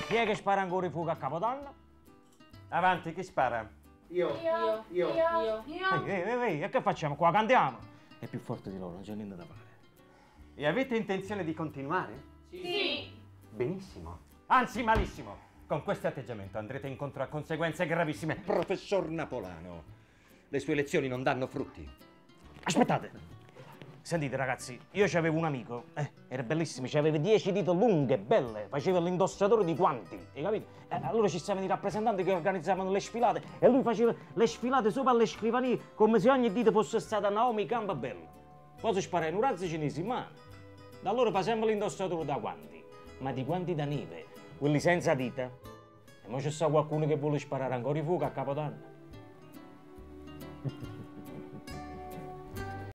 Chi è che spara ancora i fuochi a Capodanno? Avanti, chi spara? Io. Ehi, e che facciamo? Qua cantiamo? È più forte di loro, non c'è niente da fare. E avete intenzione di continuare? Sì. Benissimo. Anzi, malissimo. Con questo atteggiamento andrete incontro a conseguenze gravissime. Professor Napolano, le sue lezioni non danno frutti. Aspettate. Sentite ragazzi, io c'avevo un amico, era bellissimo, c'aveva 10 dita lunghe, belle, faceva l'indossatore di guanti, hai capito? Allora ci stavano i rappresentanti che organizzavano le sfilate e lui faceva le sfilate sopra alle scrivanie come se ogni dita fosse stata Naomi Campbell. Poi si spara in un razzo cinese in mano. Da allora fa sempre l'indossatore da guanti, ma di guanti da neve, quelli senza dita. E ora c'è qualcuno che vuole sparare ancora i fuochi a Capodanno.